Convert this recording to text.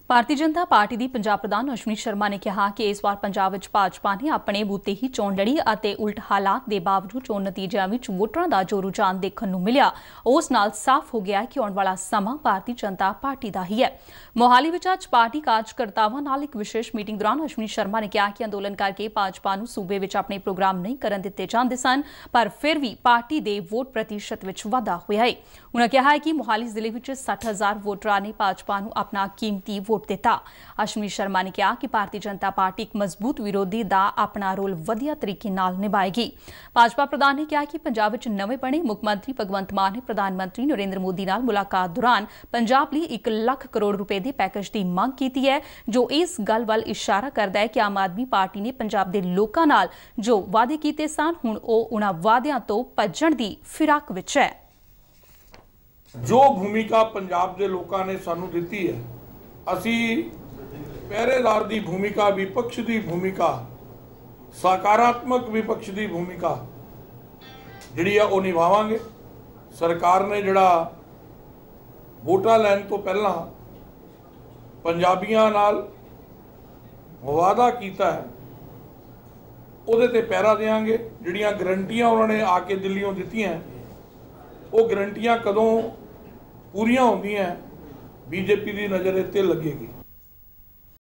Bharatiya Janata party ਦੀ ਪੰਜਾਬ ਪ੍ਰਧਾਨ ਅਸ਼ਵਨੀ ਸ਼ਰਮਾ ਨੇ ਕਿਹਾ ਕਿ ਇਸ ਵਾਰ ਪੰਜਾਬ ਵਿੱਚ ਭਾਜਪਾ ਨੇ ਆਪਣੇ ਬੂਤੇ ਹੀ ਚੋਣ ਲੜੀ ਅਤੇ ਉਲਟ ਹਾਲਾਤ ਦੇ ਬਾਵਜੂਦ ਚੋਣ ਨਤੀਜਿਆਂ ਵਿੱਚ ਵੋਟਰਾਂ ਦਾ ਜੋ ਰੁਝਾਨ ਦੇਖਣ ਨੂੰ ਮਿਲਿਆ ਉਸ ਨਾਲ ਸਾਫ਼ ਹੋ ਗਿਆ ਕਿ ਆਉਣ ਵਾਲਾ ਸਮਾਂ ਭਾਰਤੀ ਜਨਤਾ ਪਾਰਟੀ ਦਾ ਹੀ ਹੈ। ਮੋਹਾਲੀ ਵਿੱਚ ਅੱਜ ਪਾਰਟੀ ਕਾਰਜਕਰਤਾਵਾਂ ਨਾਲ ਇੱਕ ਵਿਸ਼ੇਸ਼ ਮੀਟਿੰਗ ਦੌਰਾਨ ਅਸ਼ਵਨੀ ਸ਼ਰਮਾ ਨੇ ਕਿਹਾ ਕਿ ਅੰਦੋਲਨ ਕਰਕੇ ਭਾਜਪਾ ਨੂੰ ਸੂਬੇ ਵਿੱਚ ਆਪਣੇ ਪ੍ਰੋਗਰਾਮ ਨਹੀਂ ਕਰਨ ਦਿੱਤੇ ਜਾਂਦੇ ਸਨ, ਪਰ ਫਿਰ ਵੀ ਪਾਰਟੀ ਦੇ ਵੋਟ ਪ੍ਰਤੀਸ਼ਤ ਵਿੱਚ ਵਾਧਾ ਹੋਇਆ ਹੈ। ਉਨ੍ਹਾਂ ਕਿਹਾ ਹੈ ਕਿ ਮੋਹਾਲੀ ਜ਼ਿਲ੍ਹੇ ਵਿੱਚ 60,000 ਵੋਟਰਾਂ ਨੇ ਭਾਜਪਾ ਨੂੰ ਆਪਣਾ ਕੀਮਤੀ ਵੋਟ ਦਿੱਤਾ। ਅਸ਼ਵਨੀ ਸ਼ਰਮਾ ਨੇ ਕਿਹਾ ਕਿ ਭਾਰਤੀ ਜਨਤਾ ਪਾਰਟੀ ਇੱਕ ਮਜ਼ਬੂਤ ਵਿਰੋਧੀ ਦਾ ਆਪਣਾ ਰੋਲ ਵਧੀਆ ਤਰੀਕੇ ਨਾਲ ਨਿਭਾਏਗੀ। ਭਾਜਪਾ ਪ੍ਰਧਾਨ ਨੇ ਕਿਹਾ ਕਿ ਪੰਜਾਬ ਵਿੱਚ ਨਵੇਂ ਬਣੇ ਮੁੱਖ ਮੰਤਰੀ ਭਗਵੰਤ ਮਾਨ ਨੇ ਪ੍ਰਧਾਨ ਮੰਤਰੀ ਨਰਿੰਦਰ ਮੋਦੀ ਨਾਲ ਮੁਲਾਕਾਤ ਦੌਰਾਨ ਪੰਜਾਬ ਲਈ 1 ਲੱਖ ਕਰੋੜ ਰੁਪਏ ਦੇ ਪੈਕੇਜ ਦੀ ਮੰਗ ਕੀਤੀ ਹੈ, ਜੋ ਇਸ ਗੱਲ ਵੱਲ ਇਸ਼ਾਰਾ ਕਰਦਾ ਹੈ ਕਿ ਆਮ ਆਦਮੀ ਪਾਰਟੀ ਨੇ ਪੰਜਾਬ ਦੇ ਲੋਕਾਂ ਨਾਲ ਜੋ ਵਾਅਦੇ ਕੀਤੇ ਸਨ ਹੁਣ ਉਹ ਉਨ੍ਹਾਂ ਵਾਅਦਿਆਂ ਤੋਂ ਭੱਜਣ ਦੀ ਫਿਰਾਕ ਵਿੱਚ ਹੈ। ਜੋ ਭੂਮਿਕਾ ਪੰਜਾਬ ਦੇ ਲੋਕਾਂ ਨੇ ਸਾਨੂੰ ਦਿੱਤੀ ਹੈ, ਅਸੀਂ ਪਹਿਰੇਦਾਰ ਦੀ ਭੂਮਿਕਾ, विपक्ष ਦੀ ਭੂਮਿਕਾ, ਸਕਾਰਾਤਮਕ विपक्ष ਦੀ ਭੂਮਿਕਾ ਜਿਹੜੀ ਆ ਉਹ ਨਿਭਾਵਾਂਗੇ। ਸਰਕਾਰ ਨੇ ਜਿਹੜਾ ਵੋਟਾਂ ਲੈਣ ਤੋਂ ਪਹਿਲਾਂ ਪੰਜਾਬੀਆਂ ਨਾਲ ਵਾਅਦਾ ਕੀਤਾ ਹੈ ਉਹਦੇ ਤੇ ਪਹਿਰਾ ਦੇਵਾਂਗੇ। ਜਿਹੜੀਆਂ ਗਰੰਟੀਆਂ ਉਹਨਾਂ ਨੇ ਆ ਕੇ ਦਿੱਲੀੋਂ ਦਿੱਤੀਆਂ ਉਹ ਗਰੰਟੀਆਂ ਕਦੋਂ ਪੂਰੀਆਂ ਹੁੰਦੀਆਂ बीजेपी की नज़र इत्ते लगेगी।